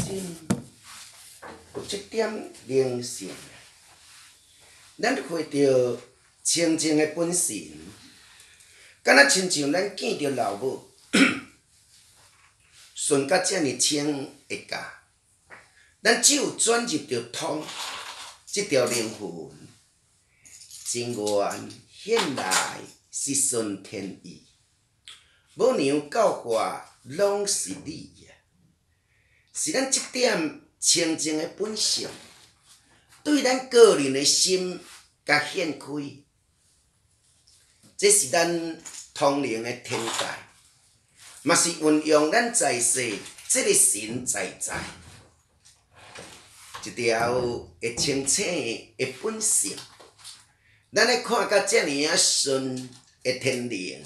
心有一点灵性，咱回到清净的本性，敢若亲像咱见着老母，顺甲遮尔清的教，咱只有转入着通即条灵魂，真愿现来是顺天意，母娘教化拢是你呀，是咱即点清净的本性，对咱个人的心甲显开，这是咱通灵的天界，嘛是运用咱在世这个神在在，一条会清醒的本性，咱来看甲遮尔啊顺的天灵，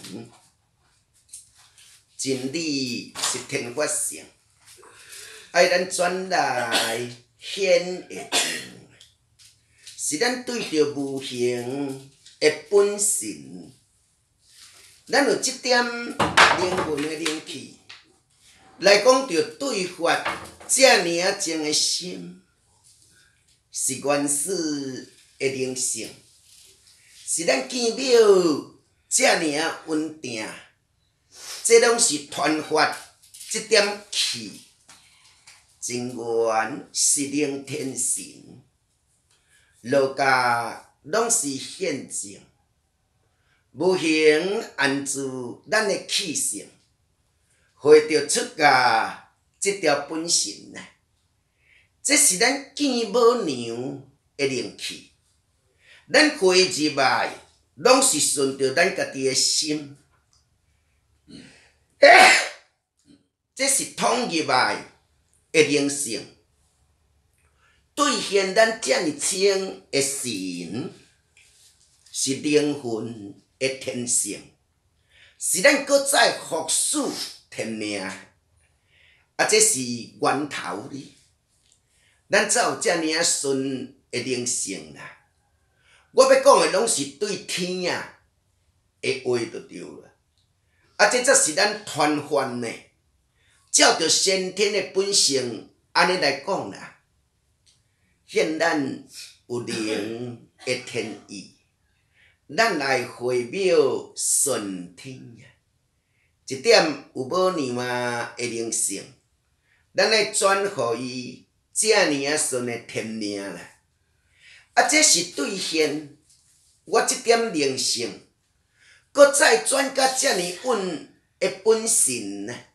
真理是天法性，爱咱转来显会证，是咱对着无形的本性，咱有即点灵魂的灵气，来讲着对法遮尔啊静的心，是原始的灵性，是咱见庙遮尔啊稳定，这拢是传法即点气，真源是灵天神，落家拢是现证，无形安住咱的气性，回着出家即条本性啊，这是咱见母娘的灵气，咱回入来拢是顺着咱家己的心，这是通入来的灵性，兑现咱遮尔清的神，是灵魂的天性，是咱搁再复始天命，啊，这是源头哩。咱才有遮尔啊顺的灵性啦。我要讲的拢是对天啊的话就对了，啊，这才是咱传法呢。照着先天的本性安尼来讲啦，现咱有灵的天意，咱来回庙顺天啊，一点有母娘啊的灵性，咱来转互伊遮尔啊顺的天命啦。啊，这是兑现我即点灵性，搁再转甲遮尔稳的本性呢。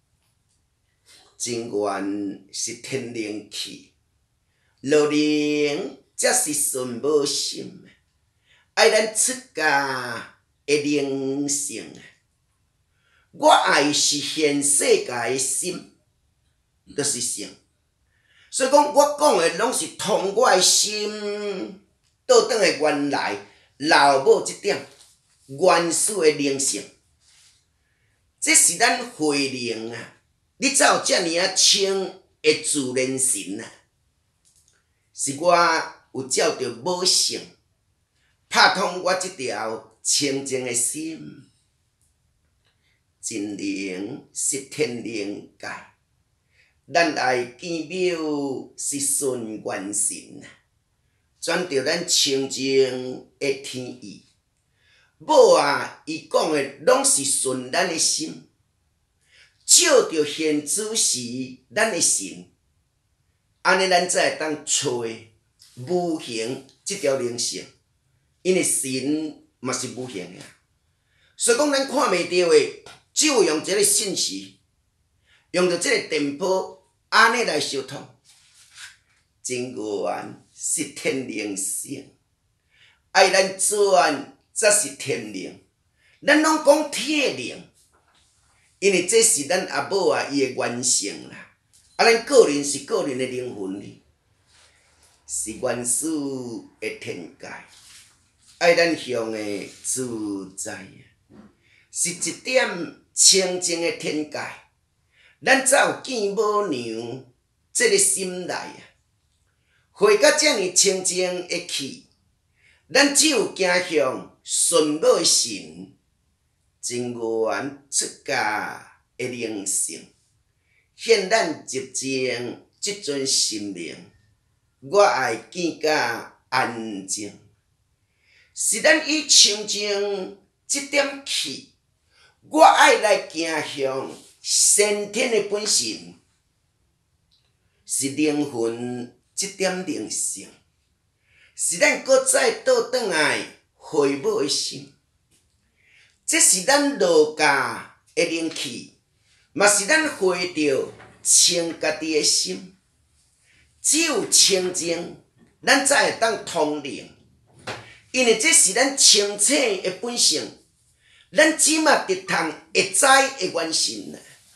真源是天灵气，落灵才是顺母心，爱咱出家的灵性。我爱是现世界的心，就是性。所以讲，我讲的拢是通我的心倒转的原来老母即点原始的灵性，这是咱回灵啊！你才有遮尔啊清的自然神啊！是我有照着母性，拍通我即条清净的心，真灵是天灵界，咱来见庙是顺元神啊！转着咱清净的天意，母啊，伊讲的拢是顺咱的心。照着现主时咱的神，安尼咱才会当找无形即条灵性，因为神嘛是无形呀。所以讲，咱看袂到的，只有用这个信息，用着这个电波，安尼来相通。真源是天灵性，爱咱转则是天灵，咱拢讲天灵。因为这是咱阿母啊伊的原性啦，啊咱个人是个人的灵魂哩，是原始的天界，爱咱向的自在啊，是一点清净的天界，咱才有见母娘这个心内啊，回到遮尔清净的气，咱只有行向顺母的神。真源出家的灵性，现咱入正即阵心灵，我爱见甲安静。是咱以清净即点气，我爱来行向先天的本性，是灵魂即点灵性，是咱搁再倒转来回母的心。这是咱儒家的灵气，嘛是咱回到清家己的心。只有清净，咱才会当通灵。因为这是咱清醒的本性，咱只嘛得通会知会原神啊。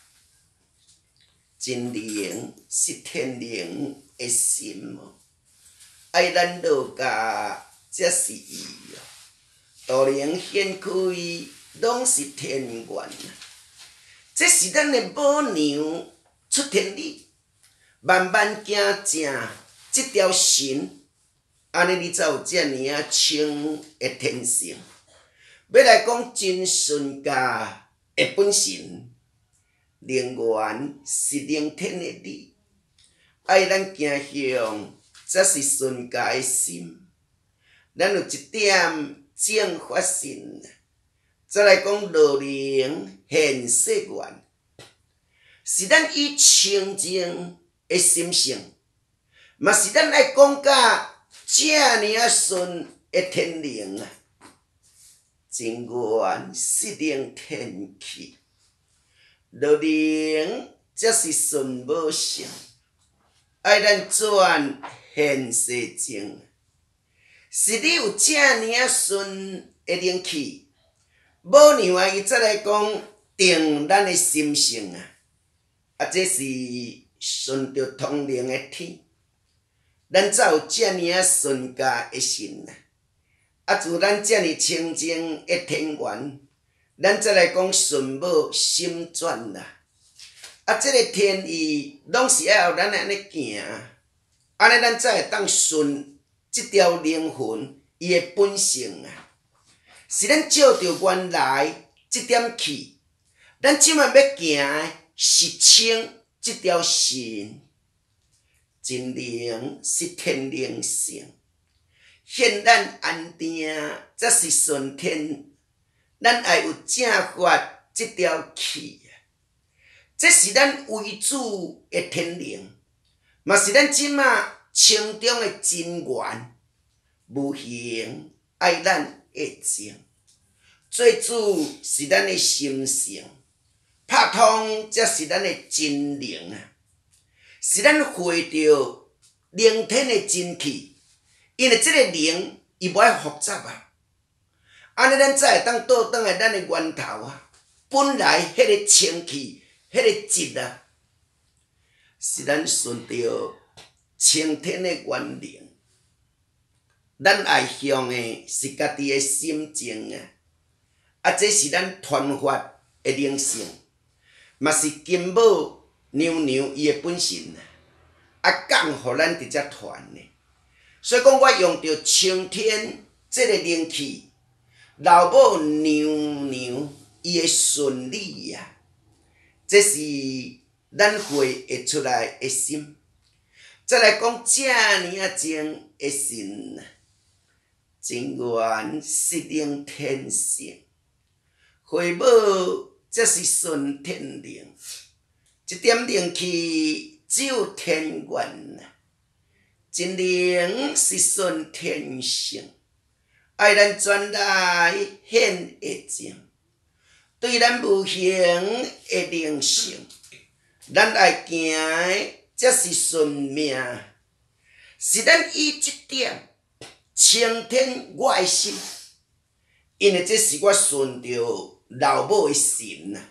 真灵是天灵的心哦，爱咱儒家才是伊哦。道灵显开，拢是天缘啊。这是咱的母娘出天理，慢慢行正这条神。安尼你才有遮尔啊清的天性。要来讲真顺家的本性，灵源是灵天的理，爱咱行向才是顺家的心。咱有一点正法性，再来讲道灵现世缘，是咱以清净的心性，嘛是咱爱讲甲遮尔啊顺的天灵啊，真源是灵天气，道灵则是顺母性，爱咱转现世情。是你有遮尔啊顺的灵气，母娘啊伊则来讲定咱的心性啊，这是顺着通灵的天。咱才有遮尔啊顺家的心啊！自咱遮尔清净的天缘，咱再来讲顺母心转啦。这个天意拢是要有咱安尼行，安尼咱才会当顺即条灵魂伊的本性啊。是咱照着原来即点气，咱即摆要行的是清即条神。真灵是天灵性，现咱安定则是顺天。咱爱有正法即条气，这是咱为主的天灵，嘛是咱即马清中的真源。无形爱咱的情，做主是咱的心性，拍通则是咱的真灵啊。是咱回到灵天的真气，因为这个灵伊无爱复杂啊，安尼咱才会当倒转来咱的源头啊。本来迄个清气，迄个质啊，是咱顺着青天的原灵，咱爱向的是家己的心情啊。这是咱传法的灵性，嘛是金母娘娘伊的本性讲互咱直接传的。所以讲，我用着青天这个灵气，老母娘娘伊的顺理啊，这是咱会会出来的心。再来讲遮尔啊精的神，真源是灵天性，会母则是顺天灵，一点灵气只有天缘啊，真灵是顺天性，爱咱转来显会情，对咱无形的灵性，咱爱行的则是顺命，是咱以这点青天我的心，因为这是我顺着老母的神啊，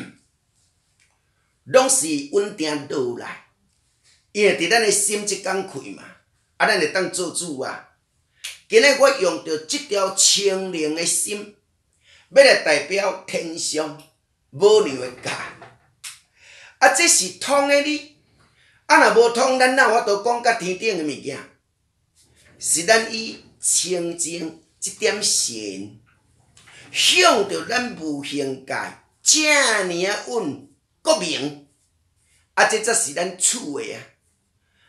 拢是稳定落来。因为伫咱的心即工开嘛，咱会当做主啊。今日我用着即条清灵的心，要来代表天上母娘的家。这是通的哩。若无通，咱哪有法度讲甲天顶的物件？是咱以清净即点神，向着咱无形界遮尔稳国明，这才是咱处的啊。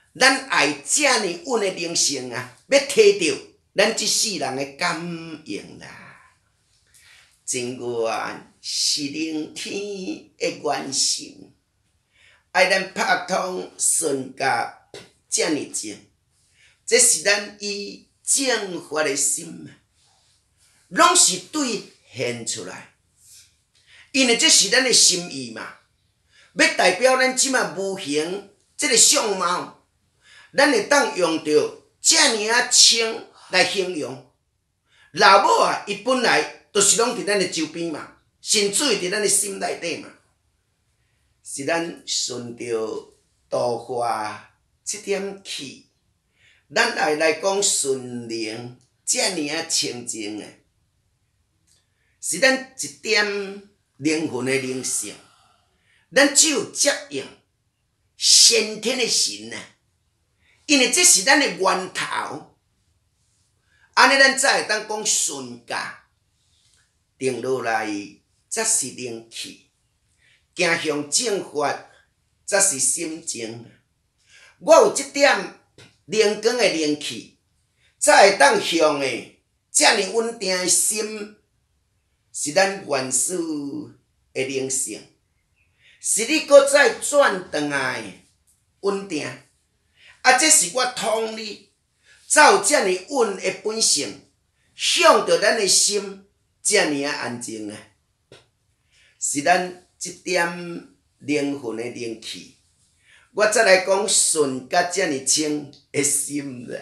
咱爱遮尔稳的灵性啊，要摕到咱即世人的感应啦。真愿是聆天的愿心，爱咱拍通顺甲遮尔静，这是咱以正法的心，拢是对现出来。因为这是咱的心意嘛，要代表咱即马无形这个相貌，咱会当用着遮尔啊清来形容。老母啊，伊本来就是拢伫咱的周边嘛，神水伫咱的心内底嘛，是咱顺着道化这点气，咱爱来讲顺灵遮尔啊清净的，是咱一点灵魂的灵性，咱只有接应先天的神啊，因为这是咱的源头，安尼咱才会当讲顺家定落来，则是灵气，行向正法，则是心情。我有这点灵光的灵气，才会当向的遮尔稳定的心，是咱原始的灵性，是你搁再转转来的稳定。啊，这是我通你，才有遮尔稳的本性，向着咱的心遮尔啊安静啊，是咱这点灵魂的灵气。我再来讲顺甲遮尔清的心啦，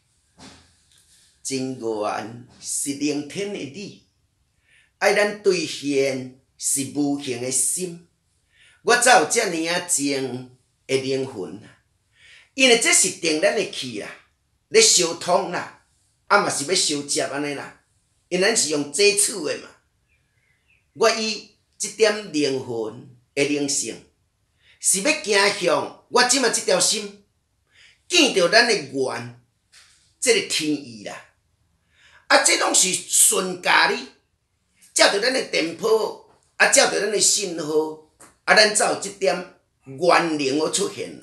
真愿是聆听的你，爱咱兑现是无形的心，我才有遮尔啊静的灵魂。因为这是定咱的气啦，咧相通啦，啊嘛是要相接安尼啦，因咱是用接触的嘛。我以这点灵魂的灵性，是要行向我即马这条心，见到咱的缘，这个天意啦。啊，这拢是顺家哩，照着咱的电波，啊照着咱的信号，啊咱才有这点缘灵而出现啦。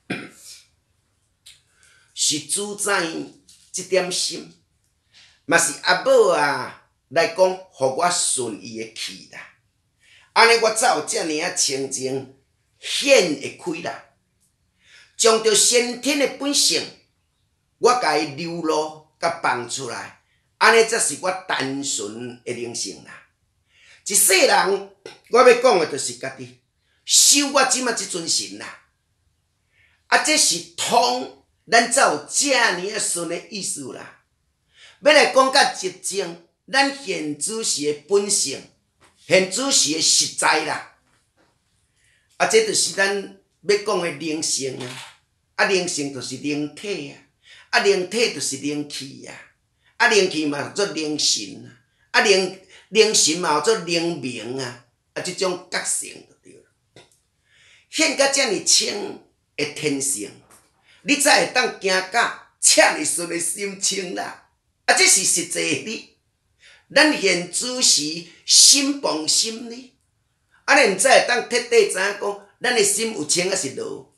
是主宰这点心，嘛是阿母啊来讲，互我顺伊的气啦。安尼我才有遮尔啊清净显会开啦，将着先天的本性，我甲伊流露甲放出来，安尼才是我单纯的灵性啦。一世人我要讲的就是家己修我即马即尊神啦，啊这是通。咱才有遮尔啊顺的意思啦。要来讲甲极正，咱现主时的本性，现主时的实在啦。啊，这就是咱要讲的灵性啊。啊，灵性就是灵体啊。啊，灵体就是灵气啊。啊，灵气嘛做灵神啊。啊，灵神嘛有做灵明啊。啊，这种觉性就对了。现甲遮尔清的天性。你才会当行到赤日顺的心情啦，啊，这是实际的。咱现主时心放心呢，安尼毋才会当彻底知影讲，咱的心有清还是落。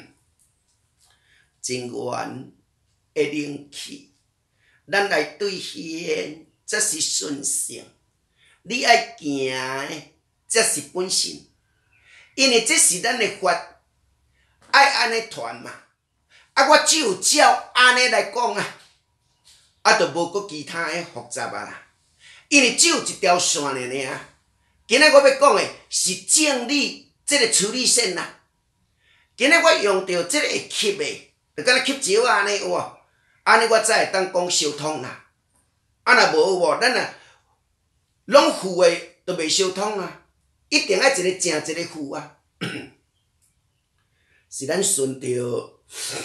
真愿的灵气，咱来兑现，这是顺性。你爱行的，这是本性，因为这是咱的法，爱安尼传嘛。啊，我只有照安尼来讲啊，啊，就无搁其他的复杂啊啦。因为只有一条线尔尔。今日我要讲的是正理这个处理线啦。今日我用到这个会吸的，就敢若吸石啊安尼有无？安尼我才会当讲相通啦。啊，若无有无，咱若拢负的就袂相通啊。一定爱一个正一个负啊。是咱顺着。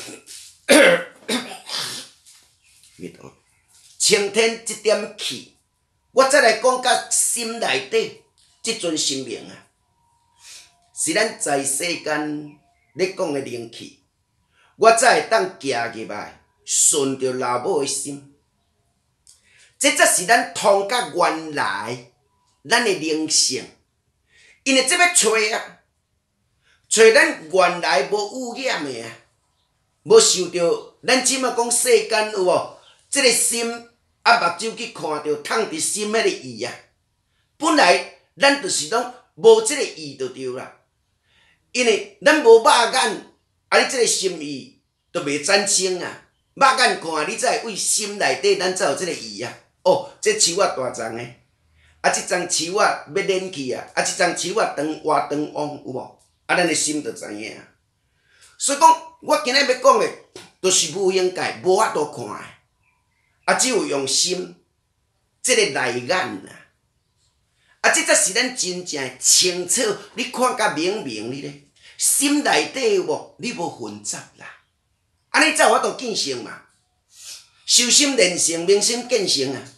青天这点气，我再来讲到心内底这尊生命啊，是咱在世间咧讲的灵气，我才会当行入来，顺着老母的心，这才是咱通甲原来咱的灵性，因为这要找啊，找咱原来无污染的啊。 无受到咱即马讲世间有无？即个心啊，目睭去看到烫伫心迄个意啊，本来咱就是拢无即个意就对啦。因为咱无肉眼，啊，你即个心意就袂产生啊。肉眼看，你才会为心内底咱才有即个意啊。哦，这树啊大丛诶，啊，即丛树啊要捻去啊，啊，即丛树啊长活长旺有无？啊，咱诶心就知影啊。所以讲，我今日要讲诶，就是无形界，无法度看诶，啊，只有用心，即个内眼啊。啊，这才是咱真正清楚，你看甲明明你咧，心内底有无？你无混杂啦，安尼才有法度见性嘛。修心练性，明心见性啊。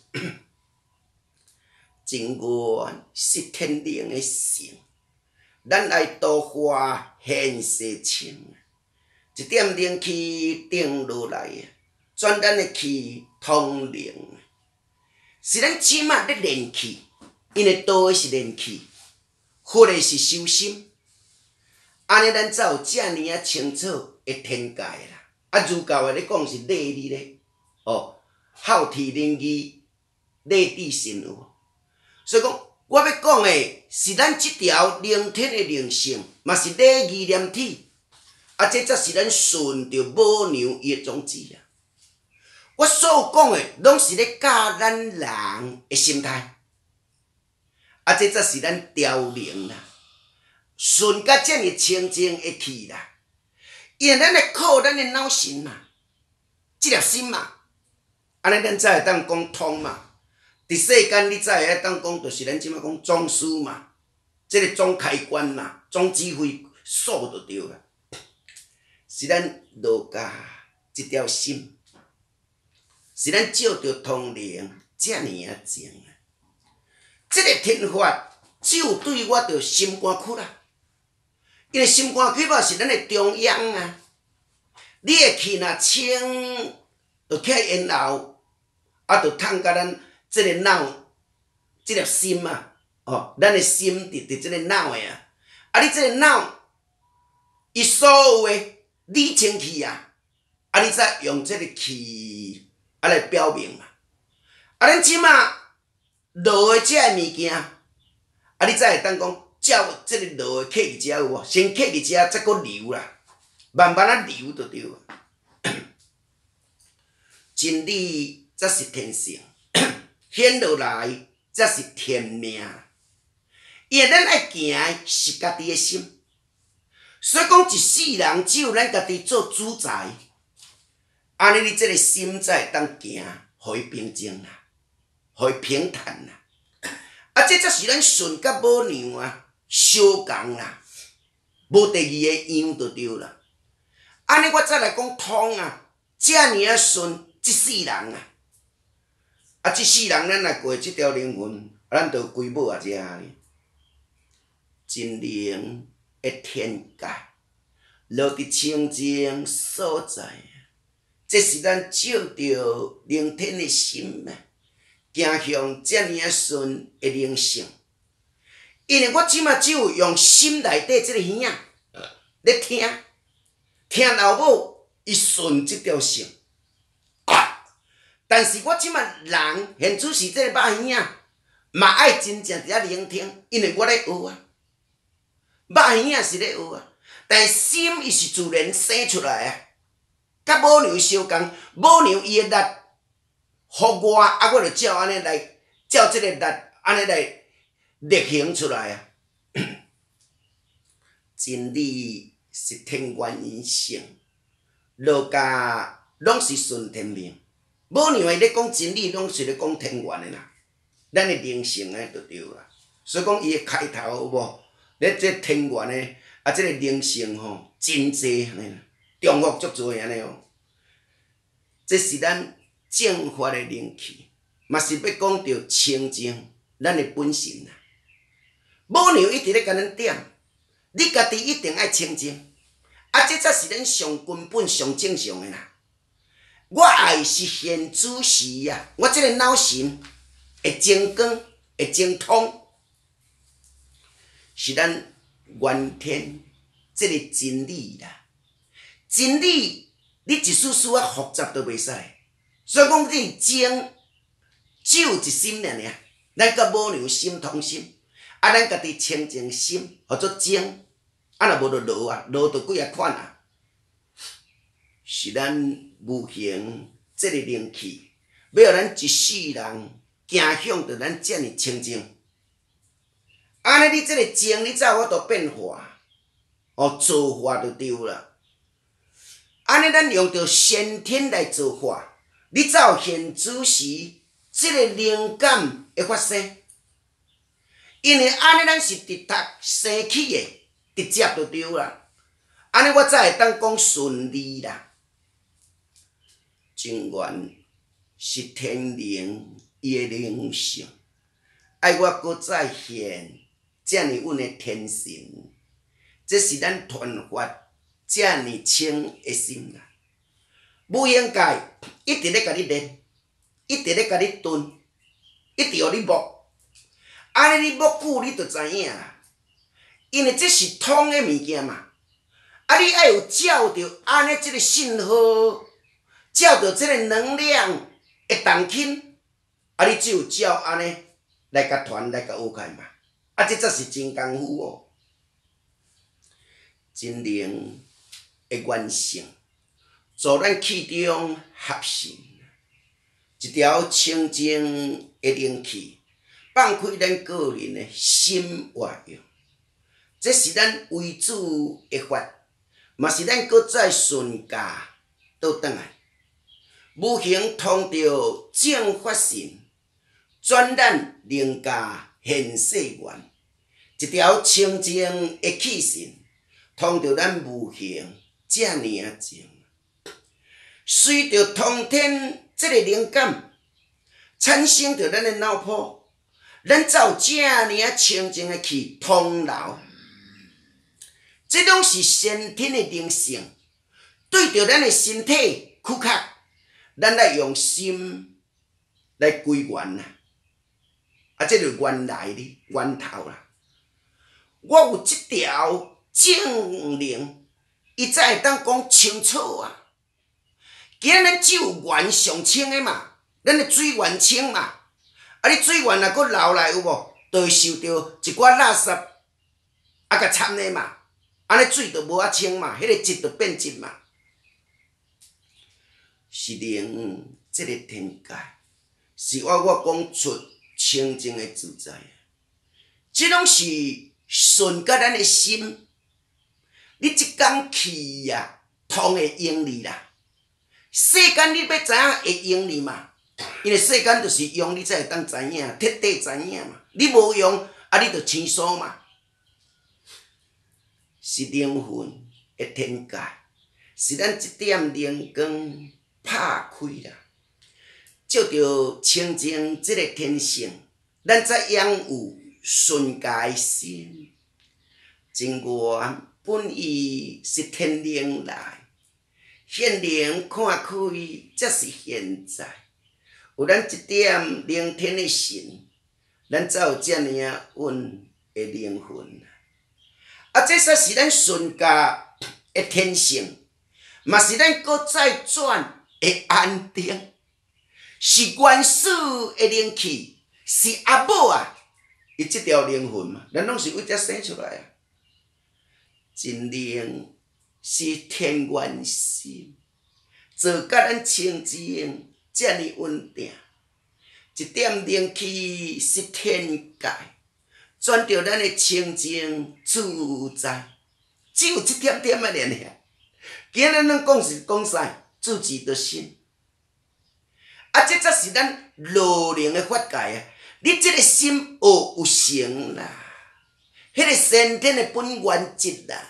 真愿是天灵的性，咱来度化现世情。一点灵气定落来啊，转咱的气通灵，是咱即马咧练气。因为道的是练气，佛的是修心，安尼咱才有遮尔啊清楚的天界啦。啊，儒教的咧讲是礼理咧，哦，孝悌仁义礼智信有。所以讲，我要讲的是咱即条灵天的灵性，嘛是礼义廉耻，啊，这才是咱顺着母娘伊的宗旨啊。我所有讲的，拢是咧教咱人的心态。啊，这才是咱凋零啦，顺甲遮尔清净会去啦。因为咱来靠咱的脑神嘛，即粒心嘛，安尼咱才会当讲通嘛。伫世间你才会当讲，就是咱即马讲总司嘛，即个总开关嘛，总指挥所就对啦。是咱儒家一条心，是咱照着通灵遮尔啊静。这个天法只有对我着心肝区啦，因为心肝区嘛是咱的中央啊。你的气若清，就起因后，啊，就通甲咱这个脑，这粒心啊，哦，咱的心伫这个脑的啊。啊，你这个脑，伊所有的理清气啊，啊，你才用这个气啊来表明嘛。啊，咱即马。落的遮个物件，啊，你才会当讲照即个落的客伫遮有无？先客伫遮，再搁流啦，慢慢啊流就对了。真理则是天性，显落来则是天命。因为咱爱行的是家己的心，所以讲一世人只有咱家己做主宰，安尼你即个心才会当行，互伊平静啦。互伊平坦啦，啊，这才是咱顺甲母娘啊相共啦，无第二个样就对啦。安尼我再来讲通啊，遮尔啊顺即世人啊，啊，即世人咱来过即条灵魂，咱就归母啊遮呢，真灵的天界，落伫清净所在，这是咱照着灵天的心啊。行向遮尔啊顺的灵性，因为我即马只有用心内底即个耳仔咧听老母伊顺即条性，但是我即马人现主是即个肉耳仔，嘛爱真正伫遐聆听，因为我咧学啊，肉耳仔是咧学啊，但心伊是自然生出来啊，甲母娘相共，母娘伊的力。互我，啊，我就照安尼来，照即个力，安尼来力行出来啊！真理是天原因性，儒家拢是顺天命。母娘的咧讲真理，拢是咧讲天原的啦，咱的灵性诶就对啦。所以讲伊的开头有无？咧即天原的啊，即个灵性吼真济安尼，重复足多安尼哦。这是咱。正法的灵气，嘛是要讲着清净咱的本性啦。母娘一直咧甲咱点，你家己一定爱清净，啊，这才是咱上根本、上正常的啦。我爱是现主时啊，我这个脑神会精光，会精通，是咱原天这个真理啦。真理你一丝丝啊复杂都袂使。所以讲你情只有一心尔，咱甲母娘心同心，啊，咱家己清净心，叫做情。啊，若无就落啊，落就几啊款啊。是咱无形这个灵气，要互咱一世人行向着咱遮尔清净。安尼，你这个情，你才有法度变化，造化就对啦。安尼，咱用着先天来造化，你才有现主时这个灵感会发生。因为安尼，咱是直读生起的，直接就对啦。安尼，我才会当讲顺利啦。情缘是天灵伊的灵性，爱我搁再现遮尔稳的天神，这是咱传法遮尔清的心啦。无形界一直咧甲你练，一直咧甲你炖，一直互你磨。安尼你磨久，你就知影啦。因为这是通的物件嘛，啊，你爱有照着安尼这个信号。照着即个能量会动轻，啊！你只有照安尼来甲传来甲学开嘛，啊！这才是真功夫哦，真灵的原性，助咱气中合神，一条清净的灵气，放开咱个人的心活用，这是咱为主的法，嘛是咱搁再顺家倒转来。无形通着正法性，转咱灵家现世缘，一条清净的气性，通着咱无形遮尔啊静。随着通天这个灵感，产生着咱的脑波，咱才有遮尔啊清净的去通流。这拢是先天的灵性，对着咱的身体躯壳。咱来用心来归元啦，啊，这就原来的源头啦。我有这条正灵，伊才会当讲清楚啊。今仔咱只有源上清的嘛，咱的水源清嘛，啊，你水源若搁流来有无，就会受到一寡垃圾啊甲掺的嘛，安尼水就无啊清嘛，迄个质就变质嘛。是灵这个天界，是我讲出清净的自在，这拢是顺甲咱的心。你即工气啊，通会用你啦。世间你要知影会用你嘛？因为世间就是用你才会当知影，彻底知影嘛。你无用，啊，你就生疏嘛。是灵魂的天界，是咱一点灵光。拍开啦，照着清净这个天性，咱才养有顺家的心。真源本意是天灵来，现灵看开才是现在。有咱一点灵天的心，咱才有遮尔啊稳的灵魂。啊，这才是咱顺家的天性，嘛是咱搁再转。会安定，是原始的灵气，是阿母啊，伊这条灵魂嘛，咱拢是为遮生出来啊。真灵是天元心，做甲咱清净遮尔稳定，一点灵气是天界，转着咱的清净自在，只有一点点仔尔尔。今日咱讲是讲啥？自己的心，啊，这才是咱老灵的法界啊！你这个心有成啦，迄个先天的本原质啦，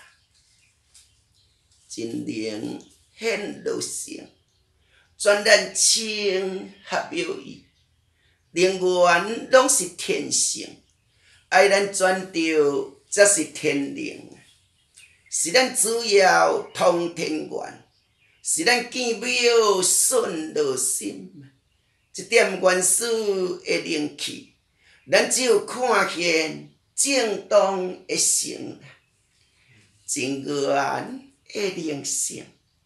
真灵显露性，全然清合有意，灵源拢是天性，爱咱转着则是天灵，是咱主要通天源。是咱见庙顺落心，一点原始的灵气，咱只有看见正当的性，真源的灵性，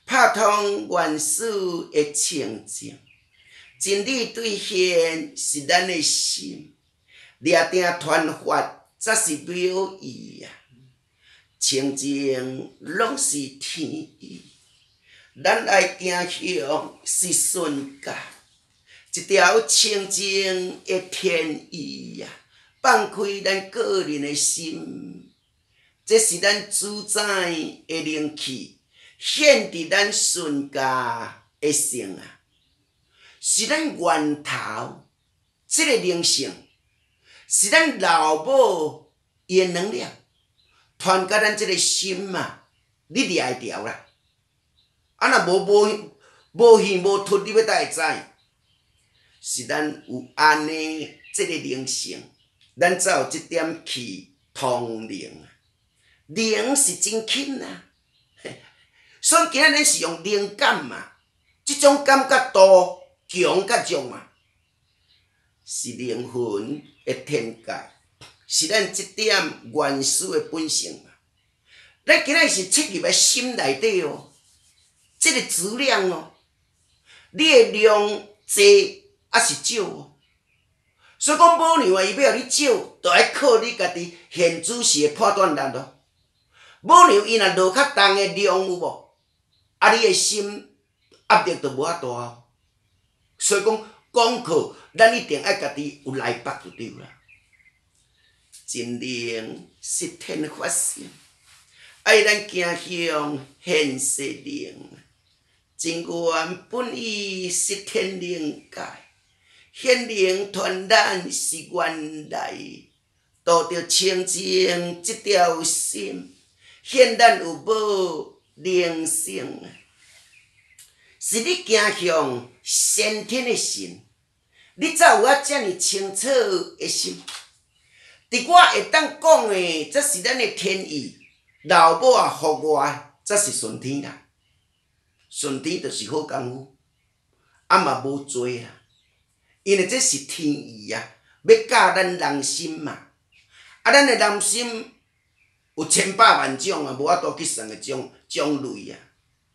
拍通原始的清净。真理兑现是咱的心，掠定传法才是妙意啊！清净拢是天意，咱爱行向是顺界，一条清净的天意啊！放开咱个人的心，这是咱主宰的灵气，显伫咱顺家的性啊！是咱源头，这个灵性，是咱老母伊的能量，传到咱这个心嘛，你掠会着啦。啊，若无耳无吞，你要哪会知？是咱有安尼这个灵性，咱才有这点气通灵。灵是真轻啊，所以今仔日是用灵感嘛，这种感觉度。强甲弱嘛，是灵魂的天界，是咱这点原始的本性嘛。咱今仔是切入个心内底哦，这个质量哦，你的量多还是少哦？所以讲母娘啊，伊要互你少，就要靠你家己现主时的判断力咯。母娘伊若落较重的量有无？啊，你的心压力就无遐大哦。所以讲课，咱一定爱家己有来北就对啦。真灵是天发性，爱咱行向现世灵。真源本意是天灵界，显灵传咱是原来，渡着清净这条心，显咱有无灵性。是你行向先天的神，你才有遮尔清楚的心。伫我会当讲的，这是咱的天意。老母啊，服我，这是顺天啦。顺天就是好功夫，啊嘛无做啦。因为这是天意啊，要教咱人心嘛。啊，咱的人心有千百万种啊，无法度去算的种类啊。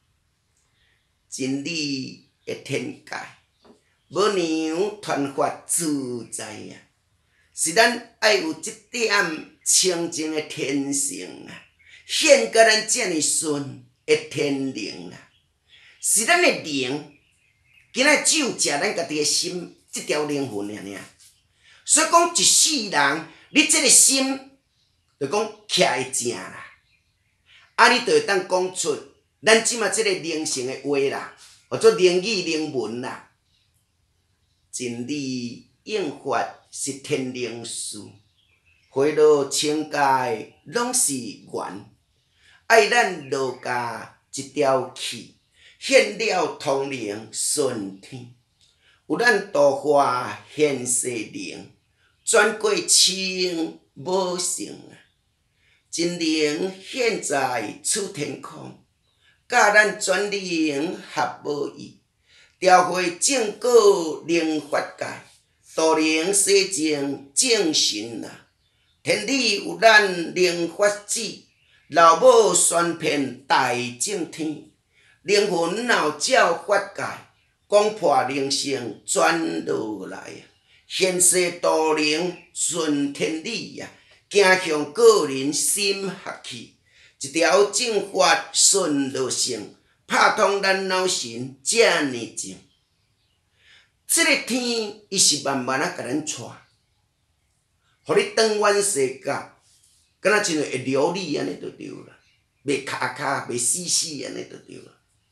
真理的天界，母娘传法自在啊！是咱爱有这点清净的天性啊，显甲咱遮尔顺的天灵啊！是咱的灵，今仔只有食咱家己的心，这条灵魂尔。所以讲，一世人，你这个心，就讲徛会正啦，啊，你就会当讲出。咱即马即个灵性的话啦，或者灵语灵文啦，真理应法是天灵事，回落清界拢是缘，爱咱落家一条气，现了通灵顺天，有咱度化现世灵，转过清无性啊，真灵现在出天空。甲咱全灵合无异，调回正果灵法界，度灵洗净正神啊！天理有咱灵法旨，老母宣遍大正天，灵魂闹照法界，讲破灵性转落来啊！现世度灵顺天理啊，行向个人心合气。一条正法顺路性，拍通咱脑神遮尔静。这个天，伊是慢慢啊，甲咱带，互你转弯世界，敢若亲像会流你安尼就对啦，袂卡卡，袂死死安尼就对啦。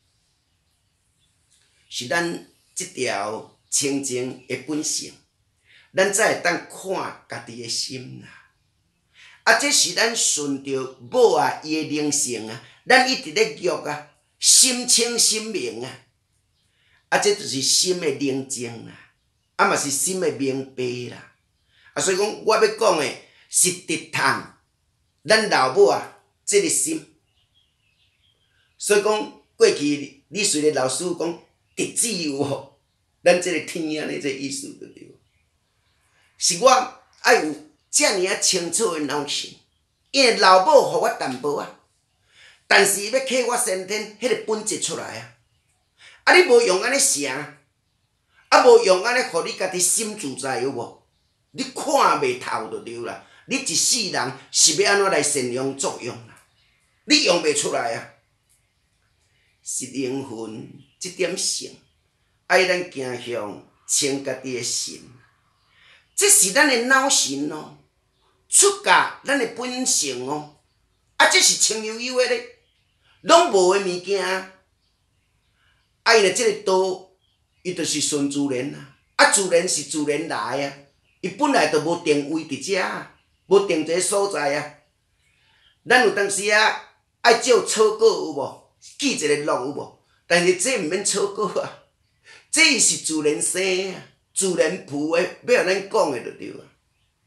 是咱这条清净的本性，咱才会当看家己的心啦。啊，这是咱顺着母啊伊的灵性啊，咱一直咧育啊，心清心明啊，啊，这就是心的宁静啦，啊嘛是心的明白啦，啊，所以讲我要讲的是直通咱老母啊这个心，所以讲过去你随着老师讲直指有无，咱这个天安尼这意思就对，是我爱有。遮尔啊清楚的脑神，因为老母互我淡薄啊， 但是伊要启发先天，迄个本质出来啊！啊，你无用安尼成，啊无用安尼，互你家己心自在有无？你看袂透就对啦。你一世人是要安怎来善用作用啦？你用袂出来啊！是灵魂这点性，爱咱行向清家己的心，这是咱的脑神哦，出家咱的本性哦，啊，这是清悠悠的咧，拢无的物件，啊，因为这个道，伊就是顺自然啊，啊，自然是自然来啊，伊本来就无定位伫遮啊，无定一个所在啊，咱有当时啊，爱照草稿有无？记一个录有无？但是这毋免草稿啊，这是自然生啊，自然浮的，要互咱讲的就对啊。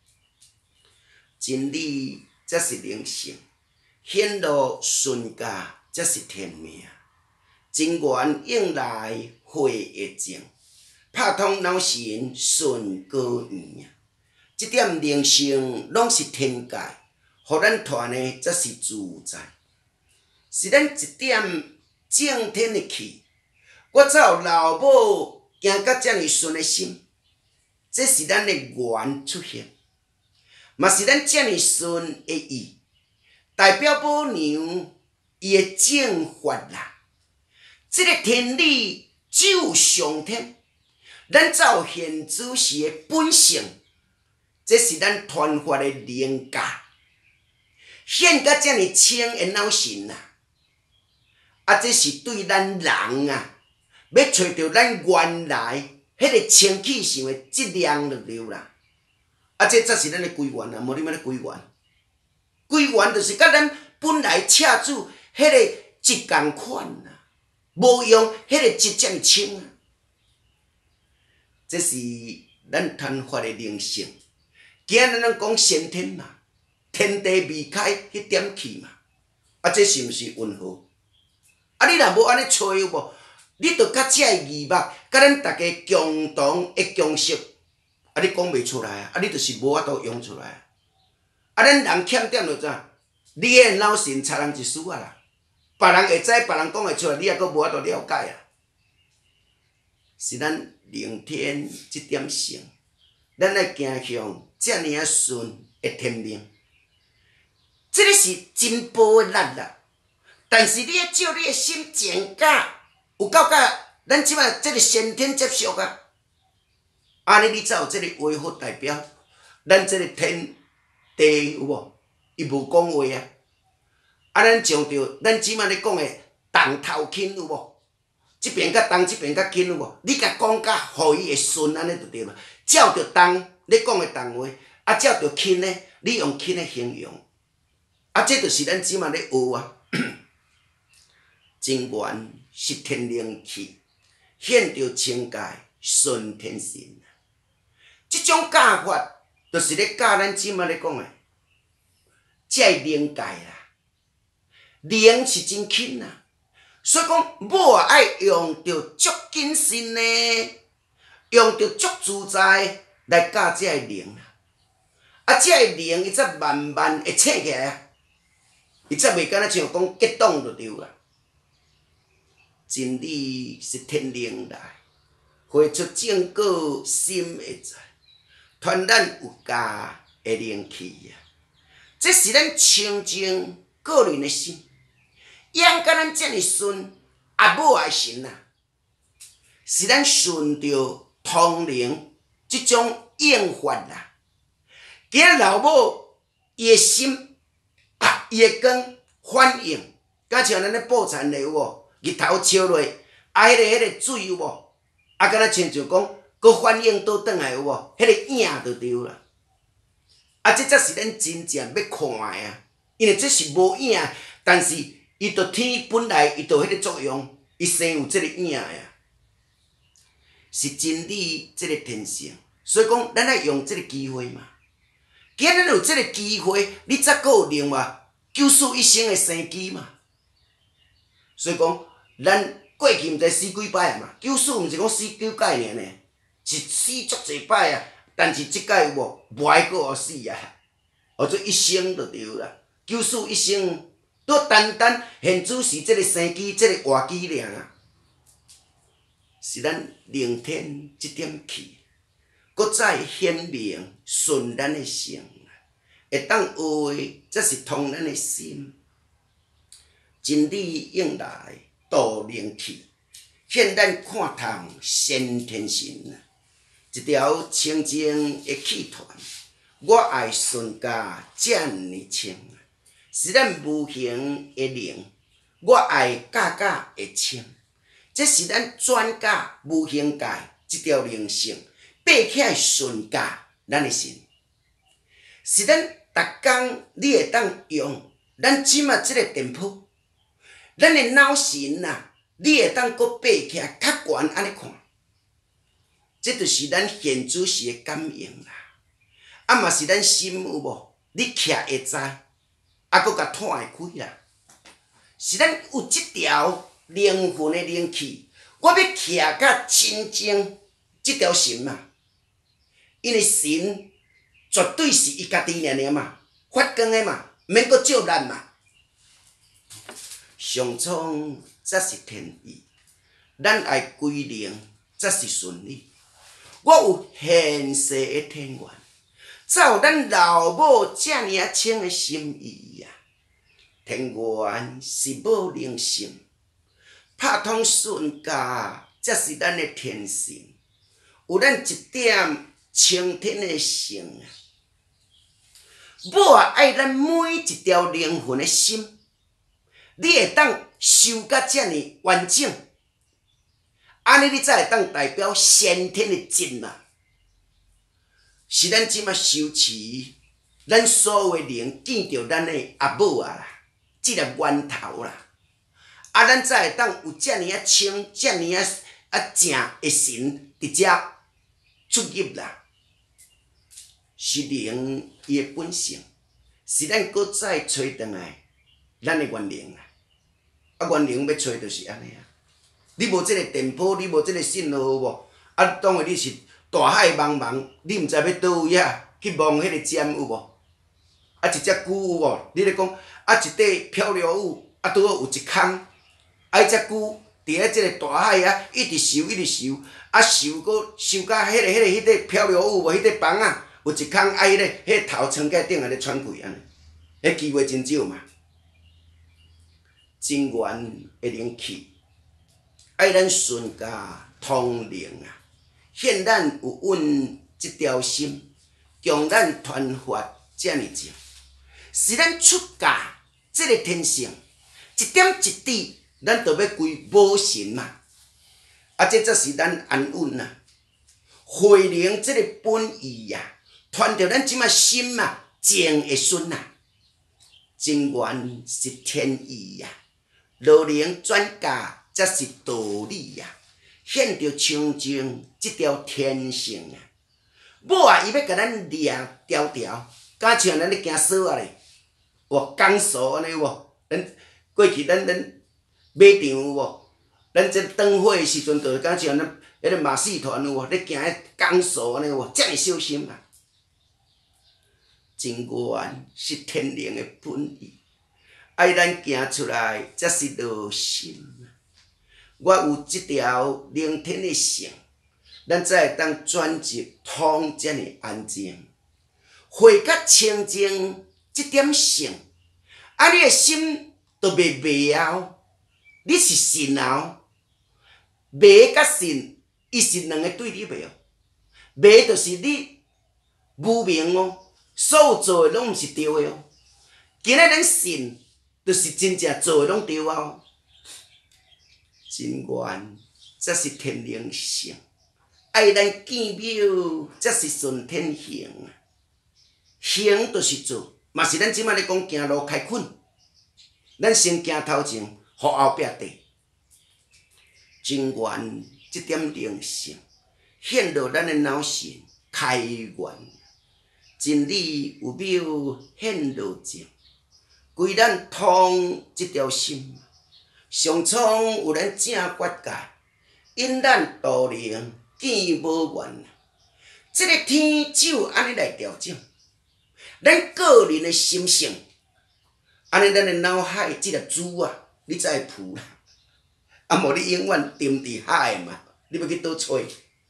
真理才是灵性，显露顺家才是天命。真源应来会会静，拍通脑神顺高圆啊！这点灵性拢是天界，互咱传的才是自在。是咱一点正天的气，我才有老母行到遮尔顺的心，这是咱的缘出现，嘛是咱遮尔顺的意，代表母娘伊的正法啦。这个天理只有上天，咱才有现主时的本性，这是咱传法的灵价，显甲遮尔清的脑神啊！啊，这是对咱人啊，要找到咱原来迄个清气上的质量就对啦。啊，这才是咱的归元啊，无你要咧归元。归元就是甲咱本来车主迄个质共款啊，无用迄个质遮尔清啊。这是咱传法的灵性。今日咱讲先天嘛，天地未开迄点气嘛，啊，这是毋是运河？啊！你若无安尼找有无？你着甲遮个义目，甲咱大家共同的共识，啊！你讲袂出来啊！啊！你就是无法度用出来啊！啊！咱人欠点着怎？你个脑神差人一丝啊啦！别人会知，别人讲会出来，你还阁无法度了解啊！是咱灵天这点性，咱来行向遮尔啊顺的天命，这个是真宝的力啦！但是你要照你的心情教，有够甲咱即摆即个先天接受啊，安尼你才有即个话好代表。咱即个天地有无？伊无讲话啊。啊，咱上着咱即摆咧讲的东头轻有无？即边甲东，即边甲轻有无？你甲讲甲，互伊会顺安尼就对了。照着东咧讲的东话，啊照着轻呢，你用轻的形容，啊，这就是咱即摆咧学啊。真源是天灵气，显着清界顺天神。这种教法，就是咧教咱即摆咧讲的，这是灵界啦。灵是真轻啊，所以讲某也爱用着足谨慎呢，用着足自在来教这个灵啦。啊，这个灵伊则慢慢会醒起来啊，伊则袂敢若像讲激动就对啦。真理是天灵来，绘出正果心会在，传咱有家的灵气啊！这是咱清净个人的心，养甲咱遮尔顺阿母的神啊，是咱顺着通灵这种应法啦。今日老母伊的心啊，伊的光反应，敢像咱咧布田咧有无？日头照落，啊，迄个水有无？啊，敢若亲像讲，佮反应倒转来有无？迄个影就对啦。啊，这才是咱真正要看的啊！因为这是无影，但是伊着天本来伊着迄个作用，伊生有这个影的啊，是真理这个天性。所以讲，咱爱用这个机会嘛。今日有这个机会，你则阁有另外救赎一生的生机嘛。所以讲。咱过去毋知死几摆啊嘛，救赎毋是讲死9摆尔呢，是死足侪摆啊。但是即摆有无，无爱阁互死啊，或者一生就对啦。救赎一生都单单现主是这个生机、这个活机尔啦，是咱灵天这点气，搁再显明顺咱的性，会当学的则是通咱的心，真理应来度灵气，现咱看透先天性，一条清净的气团，我爱顺家这呢清。是咱无形的灵，我爱假假的清，这是咱转假无形界这条灵性爬起来顺家咱的心，是咱逐工你会当用咱即马即个电波，咱的脑神啊，你会当搁爬起来较悬安尼看，这就是咱现主时的感应啦。啊嘛是咱心有无？你徛会知。啊，搁甲摊会开啦，是咱有即条灵魂的灵气，我要徛甲真正即条神嘛，因为神绝对是伊家己尔嘛，发光的嘛，免搁借咱嘛。上苍则是天意，咱爱归零则是顺利。我有现世的天缘。才有咱老母遮尔啊清的心意啊！天缘是无灵性，拍通顺家才是咱的天性。有咱一点青天的性啊！母啊爱咱每一条灵魂的心，你会当修甲遮尔完整，安尼你才会当代表先天的真嘛。是咱即马修持，咱所有的灵见着咱的阿母啊啦，即个源头啦，啊，咱才会当有遮尔啊清、遮尔啊正的神伫遮出入啦。是灵伊的本性，是咱搁再找转来咱的原灵啦。啊，原灵要找就是安尼啊。你无即个电波，你无即个信号无？啊，当然你是。大海茫茫，你毋知要倒位啊？去望迄个尖有无？啊，一只龟有无？你咧讲啊，一块漂流物啊，拄好有一空，啊，迄只龟伫咧即个大海啊，一直游一直游，啊游搁游到迄块漂流物无？迄块房啊，有一空啊，迄个头撑起顶下咧喘气安尼，迄机会真少嘛。真源的灵气，爱咱顺家通灵啊！现咱有阮即条心，将咱传发遮尔静，是咱出家即个天性，一点一滴，咱就要归母神嘛。啊，这则是咱安稳啊，回灵即个本意呀，传着咱即马心嘛，静会顺啊。真源是天意呀，罗灵转家则是道理呀。显着清净即条天性啊！母啊，伊要甲咱掠条条，敢像咱咧行锁啊咧，哇，钢索安尼有无？咱过去咱马场有无？咱这灯火的时阵，就敢像咱迄个马戏团有无？咧行迄钢索安尼有无？遮尔小心啊！真源是天灵的本意，爱咱行出来才是道心。我有即条灵天的性，咱才会当转入通遮尔安静，回甲清净即点性，啊，你的心就袂迷后，你是信后，迷甲信，伊是两个对立的哦。迷就是你无明哦，所有做的拢毋是对的哦。今仔咱信，就是真正做的拢对啊哦。真源则是天灵性，爱咱见妙则是顺天行啊。行就是做，嘛是咱即摆咧讲行路开垦，咱先行头前，互后壁地。真源即点灵性，显露咱的脑神开源，真理有妙显露静，归咱通即条心。上苍有咱正决界，因咱道灵见无缘。这个天只有安尼来调整，咱个人的心性安尼咱的脑海即粒珠啊，你才会浮啦。啊，无你永远沉伫海嘛，你要去倒找？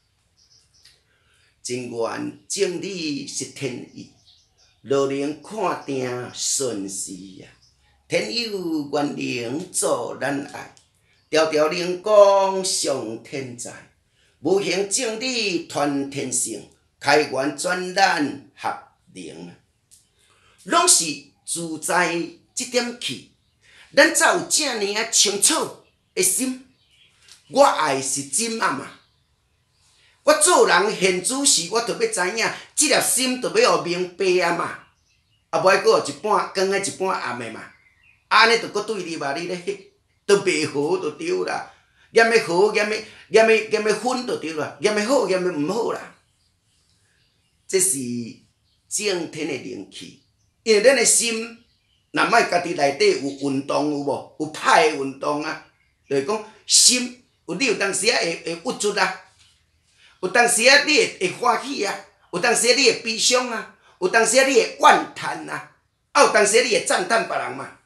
真愿正理是天意，路能看定顺时啊。天有原能助咱爱，条条灵光上天在。无形正理传天性，开源转咱合灵。拢是自在即点气，咱才有正尔啊清楚的心。我爱是真啊嘛！我做人现主时，我着要知影，即粒心着要互明白啊嘛！啊，无爱搁一半光的一半暗的嘛！安尼着搁对立啊！你咧，着袂好就对啦。嫌的好，嫌的分就对啦。嫌的好，嫌的毋好啦。这是正天的灵气，因为咱的心，若莫家己内底有运动有无？有歹的运动啊，就是讲心。你有当时啊会郁卒啊，有当时啊你会欢喜啊，有当时啊你会悲伤啊，有当时啊你会怨叹啊，啊有当时啊你会赞叹别人嘛。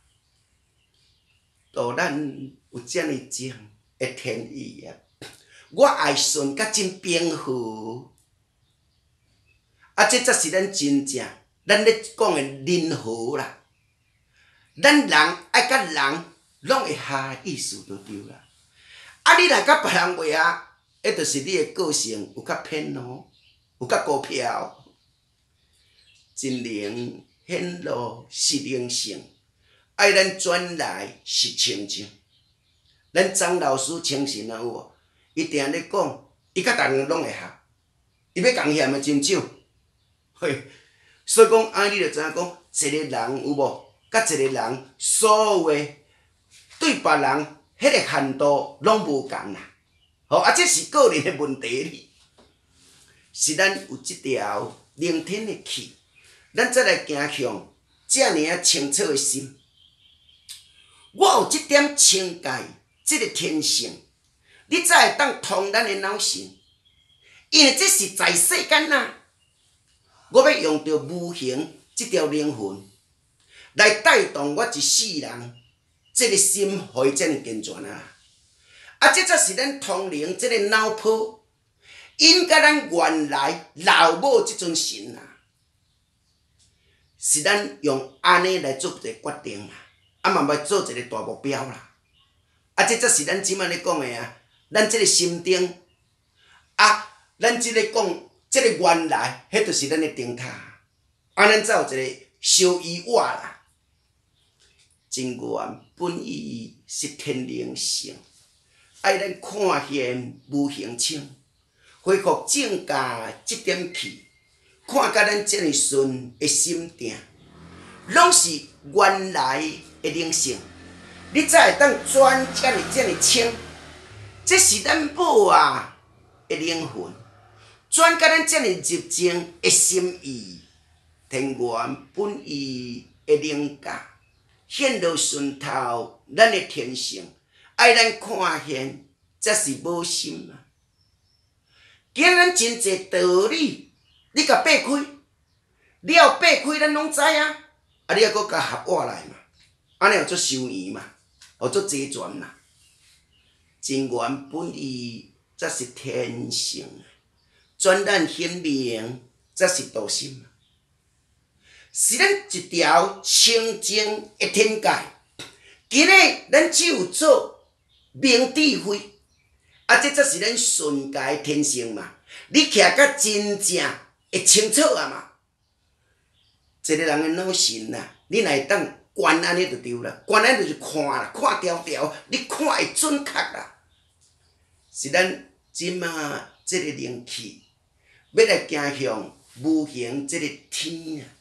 道咱有遮尔正的天意啊，我爱顺甲真平和，啊这才是咱真正咱咧讲的人和啦。咱人爱甲人拢会合意思就对啦。啊！你若甲别人袂合，迄著是你的个性有较偏哦，有较高飘。真灵显露是灵性，爱咱转来是清净。咱张老师精神啊有无？伊定咧讲，伊甲逐个拢会合，伊要贡献的真少。嘿，所以讲，安尼你著知影讲，一个人有无？甲一个人所有的对别人。迄个限度拢无共啦，吼啊！这是个人的问题哩，是咱有即条灵天的气，咱才来行向遮尔啊清楚的心。我有即点清界，即个天性，你才会当通咱的脑神，因为这是在世间啊，我要用着无形即条灵魂来带动我一世人。这个心互伊遮尔健全啊！啊，这才是咱通灵这个脑波，因甲咱原来老母即尊神啊，是咱用安尼来做一个决定啊，啊嘛要做一个大目标啦。啊，这才是咱即摆咧讲的啊，咱这个心定啊，咱即个讲这个原来，迄就是咱的灯塔，啊，咱才有一个烧衣瓦啦。真愿本意是天灵性，爱咱看见无形清，恢复正家即点气，看甲咱遮尔顺的心定，拢是原来的灵性，你才会当转遮尔清，这是咱母啊的灵魂，转甲咱遮尔入情的心意，天元本意的灵家。显露顺透咱的天性，爱咱看见，才是无心啊！今咱真济道理，你甲掰开，你要掰开，咱拢知影。啊，你还阁甲合活来嘛？安尼有做修圆嘛？有做齐全嘛？真元本意才是天性，转咱显明才是道心。是咱一条清净的天界，今日咱只有做明智慧，啊，这才是咱顺家的天性嘛。你徛甲真正会清楚啊嘛。一个人的脑神啊，你若会当观安尼就对啦，观安尼就是看啦，看条条，你看会准确啦。是咱即马这个灵气，要来行向无形这个天啊。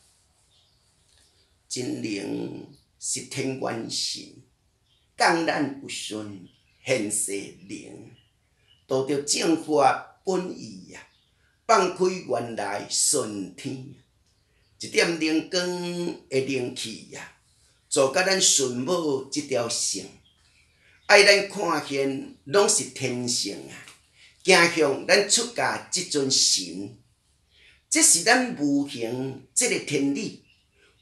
真灵是天元神，降咱有顺现世灵，道着正法本意啊，放开原来顺天，一点灵光的灵气啊，助甲咱顺母这条性，爱咱看见拢是天性啊，行向咱出家这尊神，这是咱无形这个天理。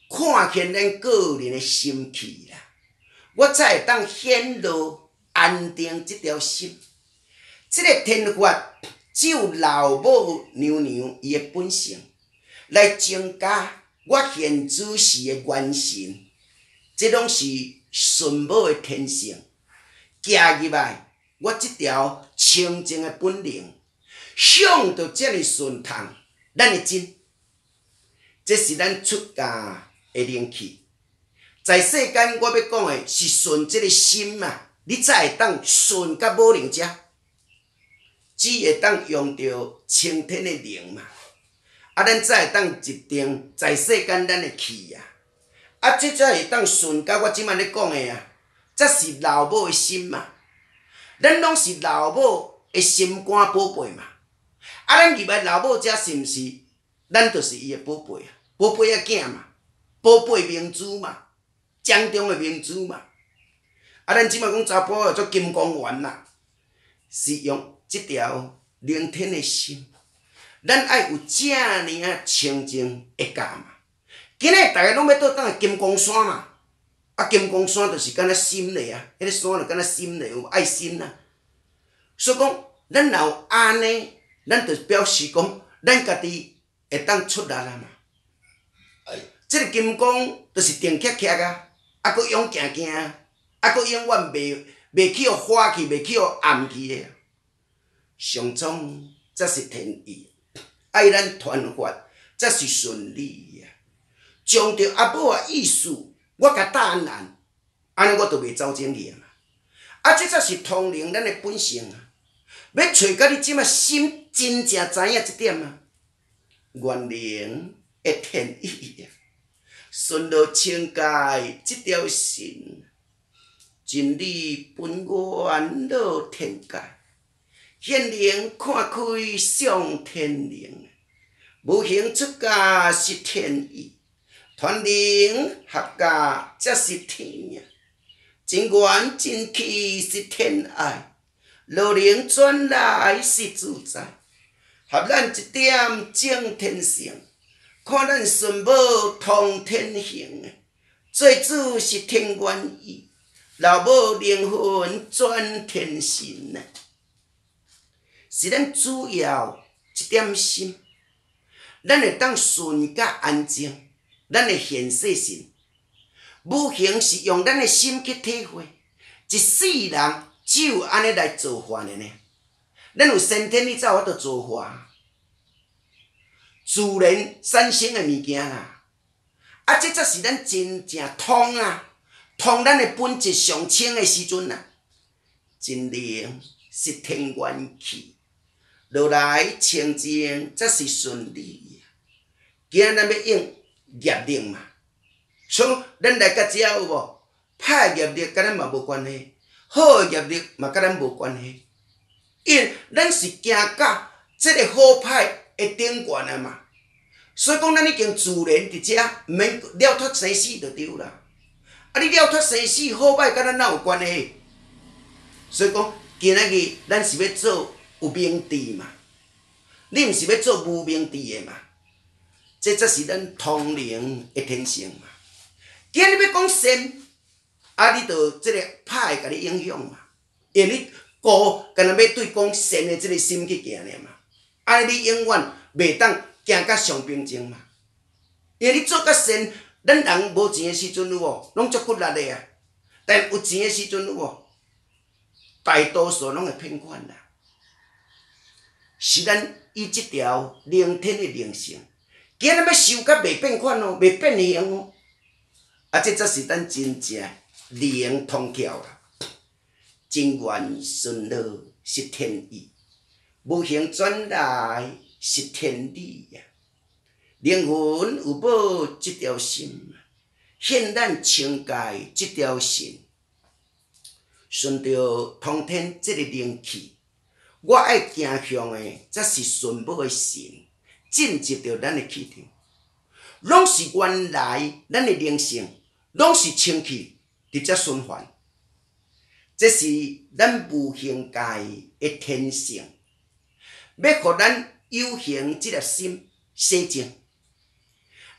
看见咱个人的心气啦，我才会当显露安定这条心。这个天法只有老母娘娘伊的本性来增加我现主时的元神，这拢是顺母的天性。行入来，我这条清净的本领，想到这么顺畅，咱会真。这是咱出家的灵气。在世间，我要讲的是顺这个心嘛，你才会当顺甲母灵遮，只会当用到青天的灵嘛。咱才会当集中在世间咱的气啊。这才会当顺甲我即摆咧讲的啊。这是老母的心嘛，咱拢是老母的心肝宝贝嘛。咱入来老母遮是毋是？咱就是伊的宝贝啊，宝贝仔囝嘛，宝贝明珠嘛，江中的明珠嘛。咱即摆讲查甫叫做金光丸啦，是用即条灵天的心，咱爱有遮尔啊清净的家嘛。今日大家拢要倒当金光山嘛。金光山就是敢若心嘞啊，迄个山就敢若心嘞，有爱心啊。所以讲，咱若有安尼，咱就表示讲，咱家己会当出力啦嘛。这个金光就是定徛徛啊，佫勇行行啊，佫永远袂去互花去，袂去互暗去的。上总则是天意，爱咱传法则是顺利啊。将着阿母的意思。我甲答案，安尼我就袂走正去嘛。这才是通灵咱的本性啊！要找到你即马心真正知影这点啊，原灵的天意啊，顺路清界这条心，真理本源落天界，显灵看开上天灵，无形出家是天意。传灵合家则是天命，真缘真气是天爱，落灵转来是自在。合咱一点正天性，看咱顺母通天行，做主是天愿意，老母灵魂转天神啊！是咱主要一点心，咱会当顺甲安静。咱的现世性，无形是用咱的心去体会。一世人只有安尼来造化的呢。咱有先天，你才有法度造化。自然产生的物件啦，这才是咱真正通啊，通咱的本质上清的时阵啊。真灵是天元气，落来清净则是顺利。今日咱要用。业力嘛，所以咱来到遮有无？歹业力甲咱嘛无关系，好业力嘛甲咱无关系，因为咱是行到这个好歹的顶端啊嘛。所以讲，咱已经自然伫遮，毋免了脱生死就对啦。你了脱生死，好歹甲咱哪有关系？所以讲，今仔日咱是要做有明智嘛，你毋是要做无明智的嘛。这才是咱通灵的天性嘛。今日要讲善，你就这个歹会甲你影响嘛。因为你干那要对讲善的这个心去行尔嘛。你永远袂当行甲上平静嘛。因为你做甲善，咱人无钱的时阵有无，拢足骨力的啊。但有钱的时阵有无，大多数拢会骗款啦。是咱以这条灵天的灵性。今日要修甲袂变款哦，袂变形哦，这才是咱真正灵通窍啦。真缘顺路是天意，无形转来是天理呀。灵魂有报这条心，现咱清界这条心，顺着通天这个灵气，我爱行向的则是顺母的神。进入到咱的气场，拢是原来咱的灵性，拢是清气伫遮循环。这是咱无形界的天性，要互咱有形这粒心洗净。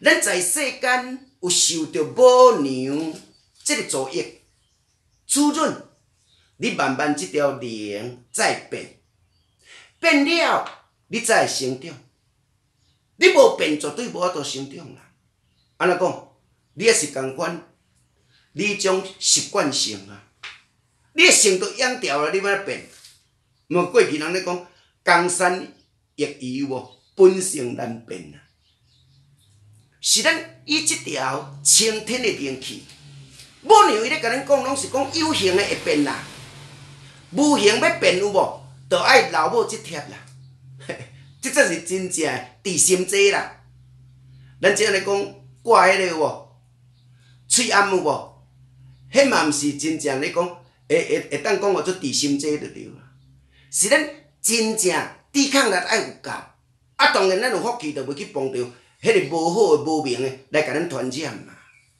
咱在世间有受到母娘这个助益、滋润，你慢慢这条灵再变，变了，你才会成长。你无变，绝对无法度成长啦。安怎讲？你也是共款，你种习惯性啊，你的性都养掉了，你要变？无过去人咧讲，江山易移无，本性难变啊。是咱以这条青天的灵气，母娘伊咧甲咱讲，拢是讲有形的会变啦，无形要变有无？就爱老母这贴啦。这才是真正地心济啦。咱即个咧讲挂迄个有无？喙暗有无？迄嘛毋是真正咧讲，会当讲做地心济就对啦。是咱真正抵抗力爱有够，啊，当然咱有福气就袂去碰到迄个无好的、无明的来甲咱传染嘛。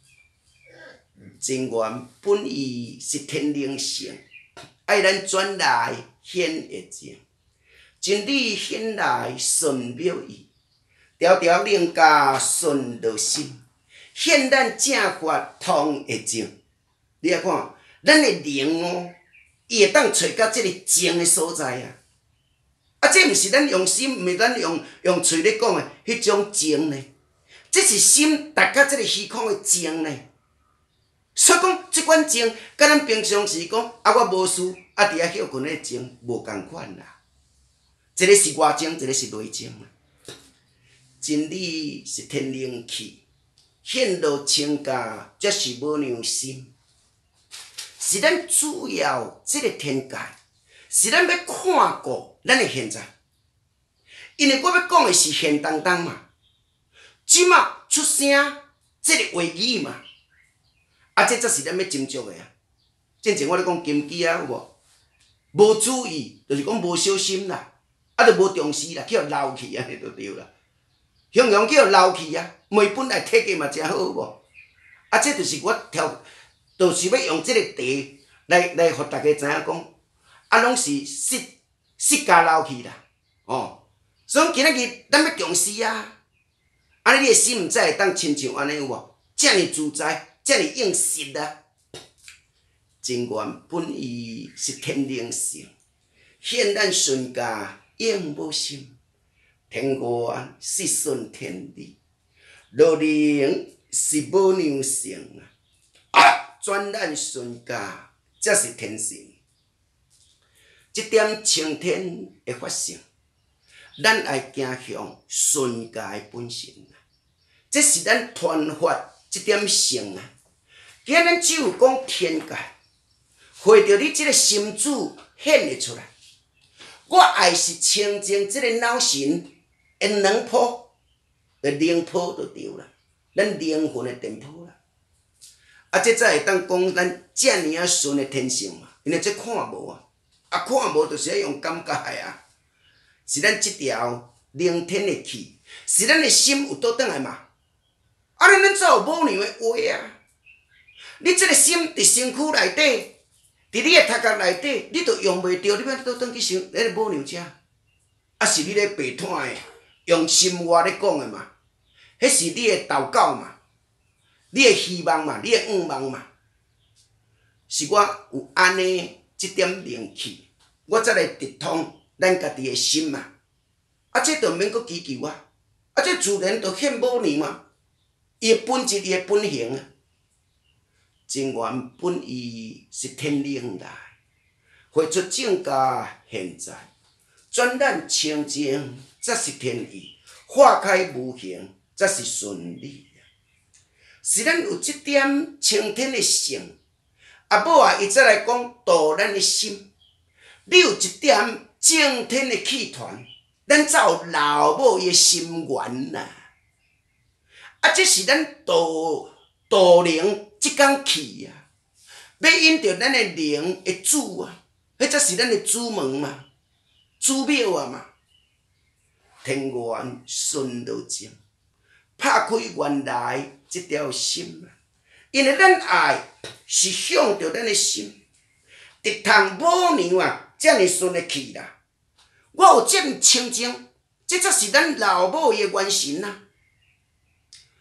真元本意是天灵性，爱咱转来显会正。真理显来顺妙意，条条灵家顺道心，显咱正法通会正。你来看，咱的灵哦，伊会当找到这个正的所在啊！啊，这毋是咱用心，毋是咱用嘴咧讲的迄种正呢，这是心达到这个虚空的正呢。所以讲，即款正，甲咱平常时讲啊，我无事啊，伫遐休困的正无共款啦。一个是外情，一个是内情。真理是天灵气，显露清家，则是母娘心。是咱主要这个天界，是咱要看顾咱的现在。因为我要讲的是现当当嘛，即马出声这个话语嘛，啊，这才是咱要斟酌的啊。之前我咧讲金鸡啊，有无？无注意，就是讲无小心啦。啊，就无重视啦，去互漏去安尼就对啦。形容去互漏去啊，梅本来体格嘛真好无？啊，这就是我就是要用这个题来互大家知影讲，啊，拢是失家漏去啦，哦。所以今仔日咱要重视啊，安尼你的心才会当亲像安尼有无？遮尔自在，遮尔应实啊。真元本意是天灵性，显咱顺家。应无心，天元是顺天理，路灵是母娘性啊！转咱顺家，才是天性。这点青天的法性，咱爱行向顺家的本性啊！这是咱传法这点性啊！今仔咱只有讲天界，会着你这个心主显会出来。我爱是清净这个脑神的两波的灵波就对啦，咱灵魂的电波啦。啊，这才会当讲咱遮尔啊顺的天性嘛，因为这看无啊，啊看无就是要用感觉的啊，是咱这条灵天的气，是咱的心有倒转来嘛。啊，咱怎有母娘的话啊？你这个心伫身躯内底。伫你的头壳内底，你都用袂着，你要倒转去想咱个母娘遮，啊是你咧白炭的，用心话咧讲的嘛，迄是你的祷告嘛，你的希望嘛，你的愿望嘛，是我有安尼一点灵气，我才来直通咱家己的心嘛，啊这就免阁祈求啊，啊这自然就显母娘嘛，伊的本质，伊的本性啊。真元本意是天灵来，绘出正家现在，转咱清净则是天意，化开无形则是顺理。是咱有这点青天的性，啊母啊，伊再来讲导咱的心。你有一点正天的气团，咱才有老母伊的心愿呐。啊，这是咱导灵。即工气啊，要引着咱的灵的主啊，迄才是咱的主门嘛，主庙啊嘛。天元顺道正，拍开原来即条心啊，因为咱爱是向着咱的心，直通母娘啊，遮尔顺的去啦。我有这么清净，这才是咱老母的元神啊。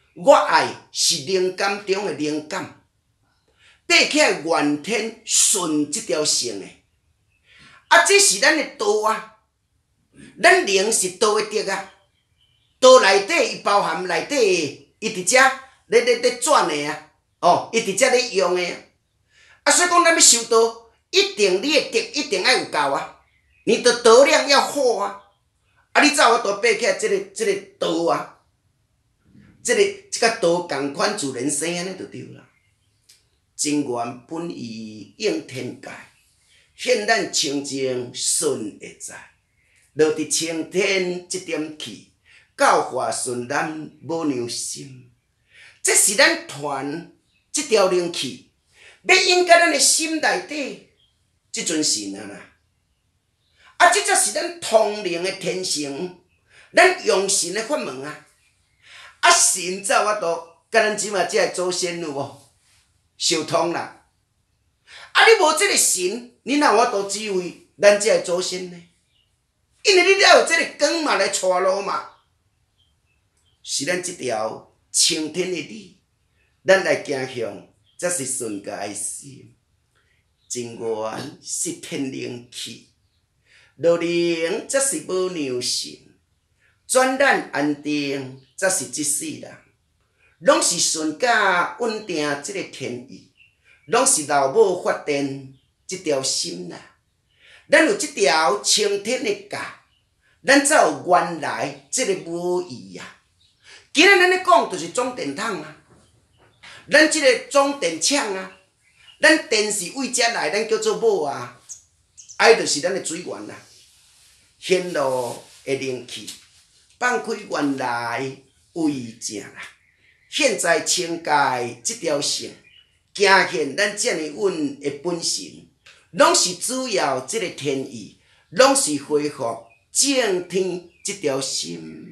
我爱是灵感中的灵感，爬起来怨天顺这条线的。啊，这是咱的道啊，咱灵是道的德啊，道内底伊包含内底伊伫遮咧转的啊，哦，伊伫遮咧用的啊。啊，所以讲咱要修道，一定你的德一定要有够啊，你的德量要好啊，啊，你才有法度爬起来这个道啊，这甲道共款自然生安尼就对啦。真源本意应天界，现咱清净顺会在，落伫青天这点气，教化顺咱无娘心。这是咱传这条灵气，要引到咱的心内底，即阵神啊啦。啊，这才是咱通灵的天性，咱用神的法门啊。啊，神才有法度，甲咱即马这个祖先有无相通啦？啊，你无这个神，你哪有法度指挥咱这个祖先呢？因为你了有这个光嘛来带路嘛，是咱这条青天的理，咱来行向，才是顺家的心。真源是天灵气，落灵则是无娘神，转咱安定则是一世人，拢是顺家稳定这个天意，拢是老母发电这条心啦。咱有这条青天的界，咱才有原来这个母义啊。今仔咱咧讲就是总电筒啊，咱这个总电厂啊，咱电是为遮来，咱叫做母啊，爱就是咱的水源啦。显露的灵气，放开原来为正啦。现在清界这条线，行现咱遮尔稳的本性，拢是主要这个天意，拢是恢复正天这条心。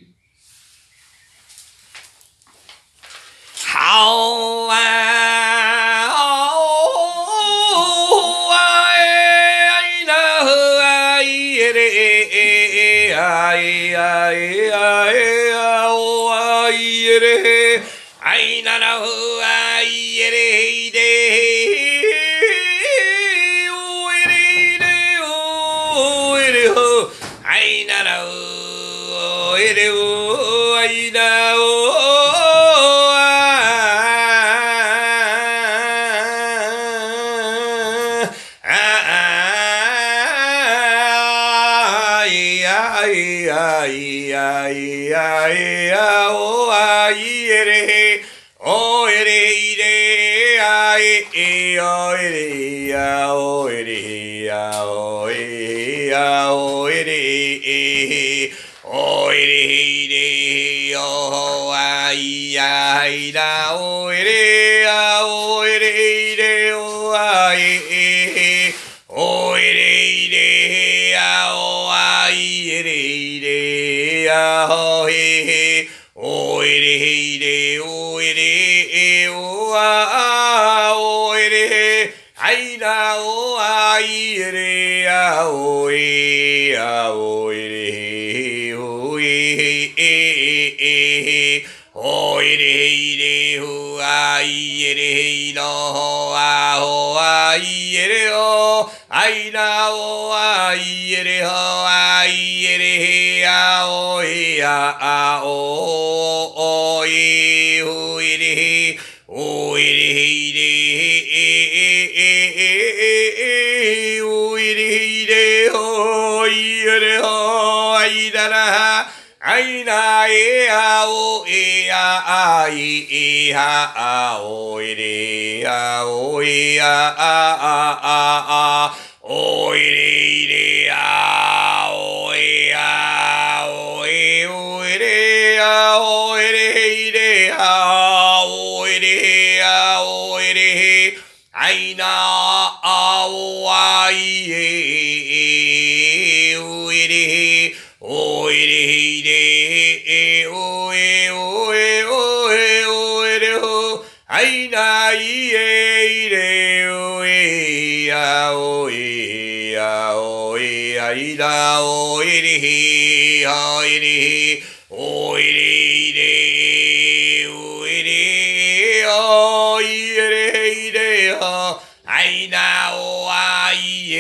好啊！哦哎那哎耶嘞哎哎哎哦哎耶嘞哎那那哎耶嘞嘞哦耶嘞哦耶嘞哦哎那那哦耶嘞哦哎那哦。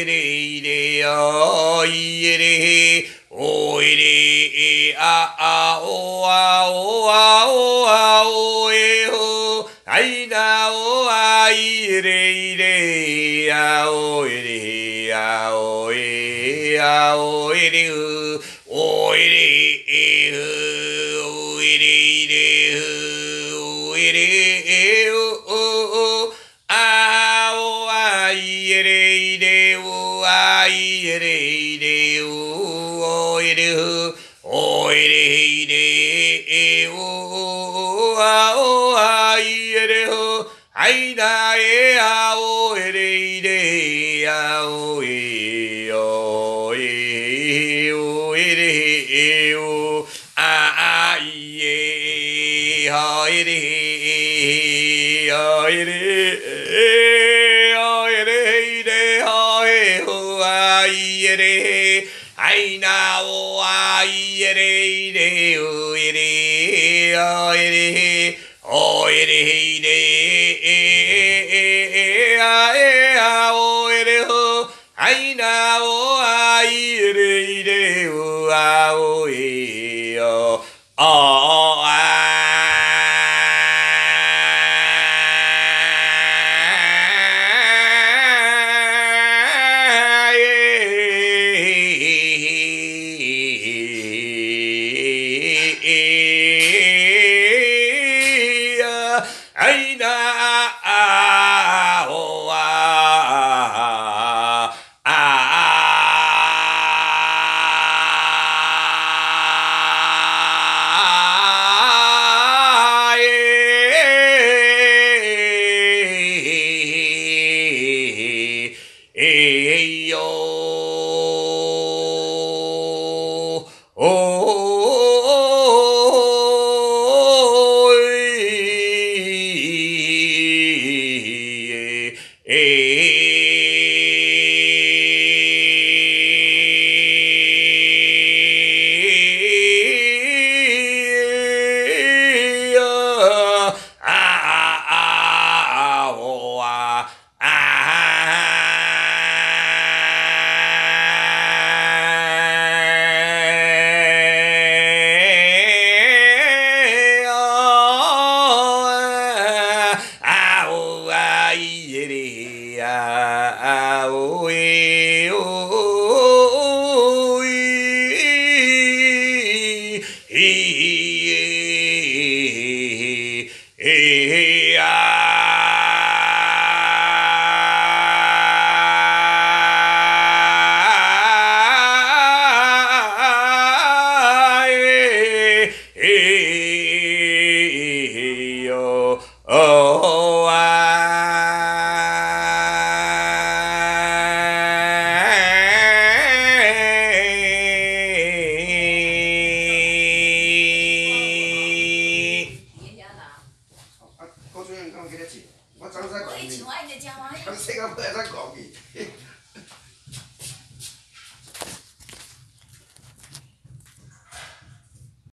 耶嘞嘞哦耶嘞，哦耶嘞啊啊哦啊哦啊哦啊哦耶哦，哎那哦啊耶嘞嘞啊哦耶嘞啊哦耶啊哦耶嘞哦耶嘞哦耶嘞哦耶嘞哦哦。啊哦啊耶嘞嘞哦啊耶嘞嘞哦耶嘞哦耶嘞嘞哦啊哦啊耶嘞哎那耶啊哦耶嘞嘞啊哦耶哦耶哦耶嘞哦啊啊耶哦耶嘞哦耶嘞。哎那我啊耶嘞嘞哦耶嘞哦耶嘞哦耶嘞嘞啊耶啊哦耶嘞哦哎那我啊耶嘞嘞哦啊哦耶哦哦哎那啊哦啊啊耶哎呦哦高主任，敢有记得钱？我昨仔讲你，我细个尾才讲去。